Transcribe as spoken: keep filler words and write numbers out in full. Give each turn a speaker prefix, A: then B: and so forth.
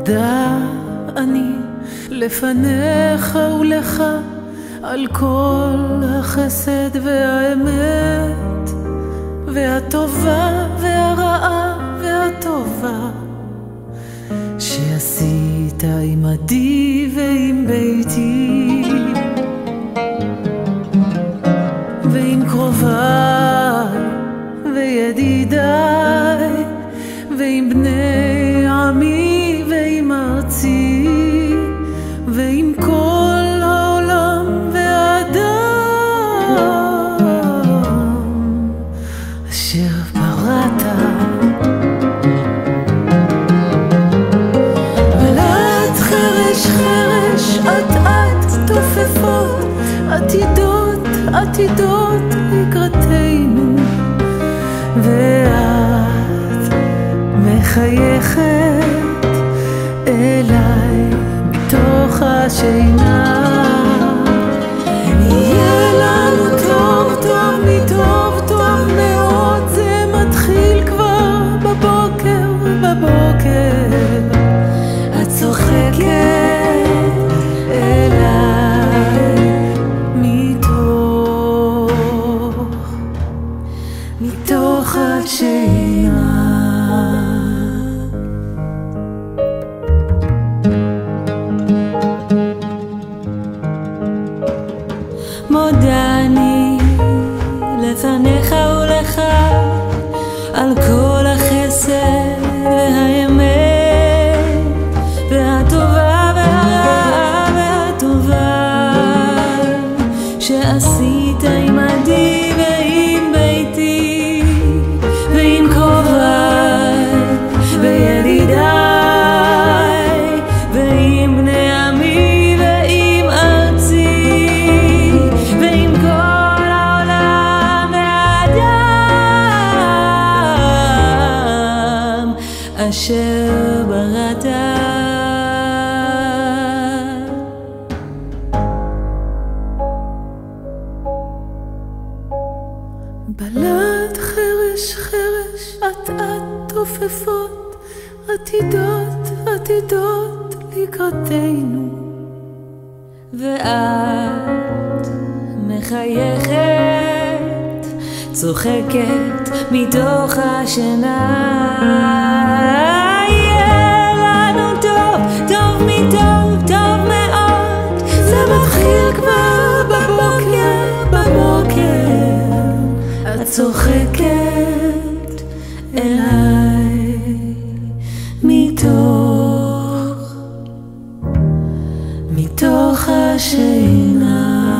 A: מודה אני לפניך ולך על כל החסד והאמת והטובה והרעה והטובה שעשית עמדי ועם ביתי ועם קרוביי וידידיי ועם בני עמי ועם ארצי ועם כל העולם והאדם אשר בראת. ולת חרש חרש את את תופפות עתידות עתידות לקראתנו ואת מחייכת אליי מתוך השינה. יהיה לנו טוב טוב מטוב טוב מאוד, זה מתחיל כבר בבוקר בבוקר. את צוחקת אליי מתוך מתוך השינה. מודה אני לפניך ולך על כל החסד והאמת והטובה והרעה והטובה שעשית עמדי ועם ביתי ועם קרוביי וידידיי ועם בני עמי ועם ארצי ועם כל העולם והאדם אשר בראת. בלד חרש חרש את את תופפות עתידות עתידות לקראתנו ואת מחייכת צוחקת מתוך השינה. יהיה לנו טוב טוב מטוב טוב מאוד, זה מתחיל כבר בבוקר בבוקר. את צוחקת אליי מתוך מתוך השינה.